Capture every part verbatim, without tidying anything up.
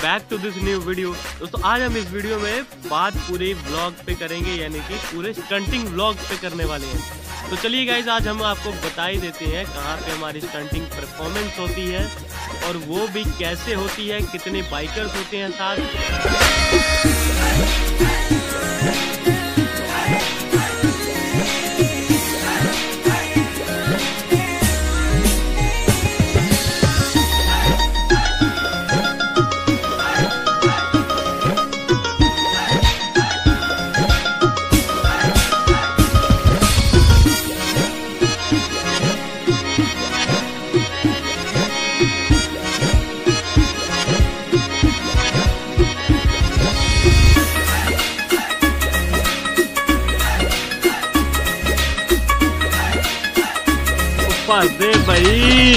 Back to this new video. दोस्तों आज हम इस वीडियो में बात पूरे व्लॉग पे करेंगे, यानी कि पूरे स्टंटिंग व्लॉग पे करने वाले हैं। तो चलिए गाइज, आज हम आपको बता ही देते हैं कहाँ पे हमारी स्टंटिंग परफॉर्मेंस होती है और वो भी कैसे होती है, कितने बाइकर्स होते हैं साथ। दे भाई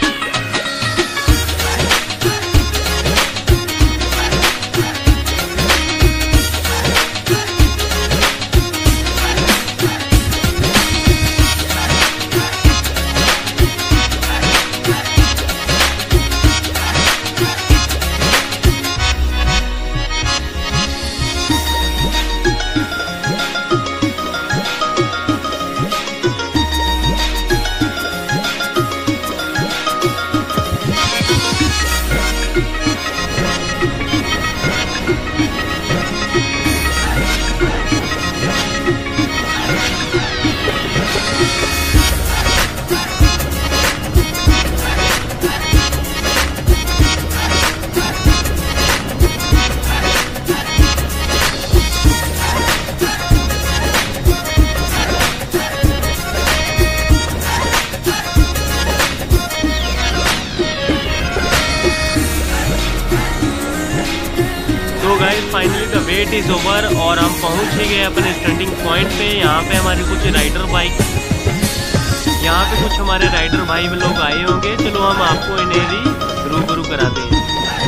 finally the wait is over और हम पहुंच ही गए अपने स्टंटिंग पॉइंट पे। यहाँ पे हमारे कुछ राइडर बाइक यहाँ पे कुछ हमारे राइडर भाई लोग आए होंगे। चलो हम आपको इन्हें भी रूबरू कराते हैं।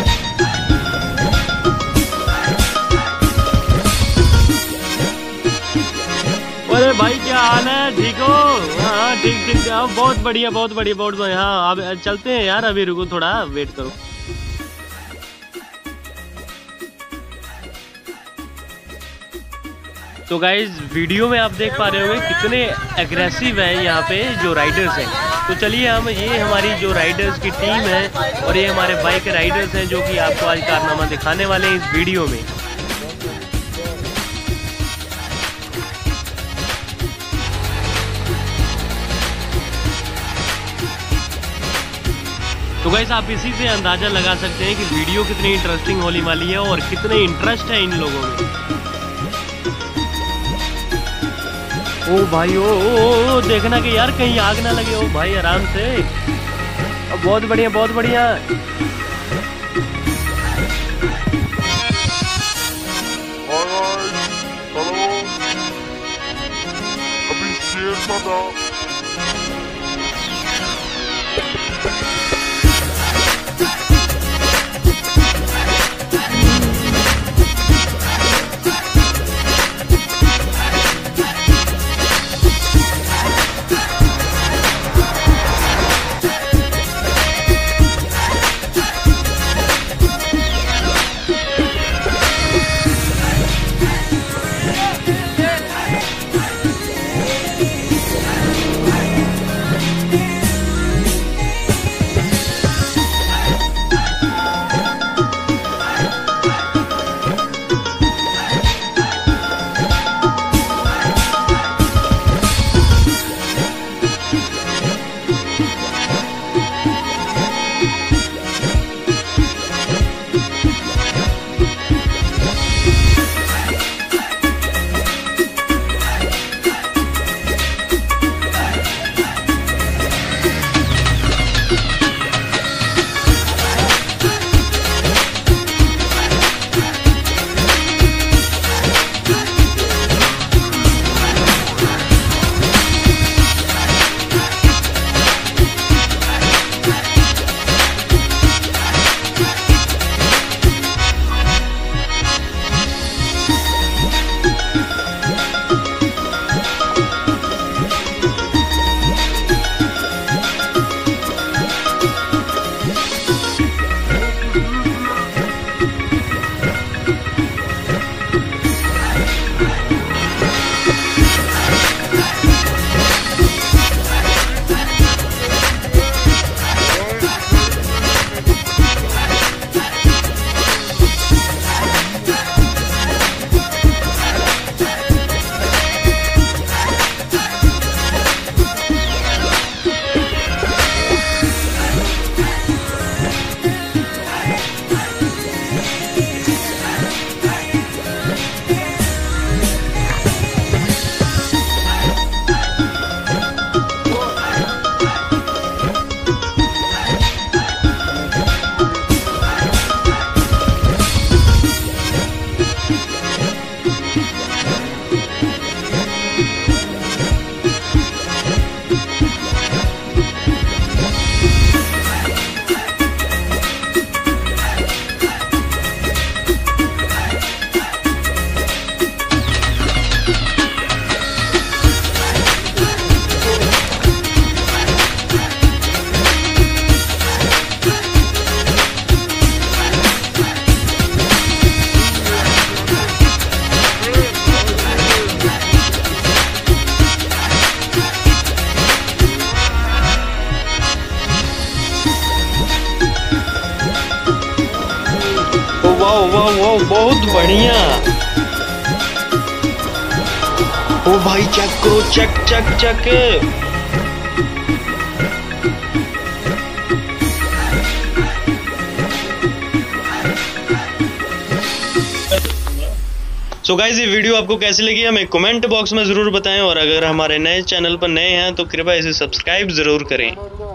अरे भाई क्या हाल है, ठीक हो? हाँ ठीक ठीक, बहुत बढ़िया बहुत बढ़िया बहुत बढ़िया। हाँ अब चलते हैं यार, अभी रुको, थोड़ा वेट करो। तो गाइज वीडियो में आप देख पा रहे होंगे कितने एग्रेसिव है यहाँ पे जो राइडर्स हैं। तो चलिए हम ये हमारी जो राइडर्स की टीम है और ये हमारे बाइक राइडर्स हैं जो कि आपको आज कारनामा दिखाने वाले हैं इस वीडियो में। तो गाइस आप इसी से अंदाजा लगा सकते हैं कि वीडियो कितनी इंटरेस्टिंग होने वाली है और कितने इंटरेस्ट है इन लोगों में। ओ भाई ओ, ओ, ओ देखना कि यार कहीं आग ना लगे। ओ भाई आराम से, अब बहुत बढ़िया बहुत बढ़िया। अभी शेर था। वाह वाह बहुत बढ़िया। ओ भाई चेक करो, check check check. So guys, ये वीडियो आपको कैसी लगी हमें कमेंट बॉक्स में ज़रूर बताएं, और अगर हमारे नए चैनल पर नए हैं तो कृपया इसे सब्सक्राइब ज़रूर करें।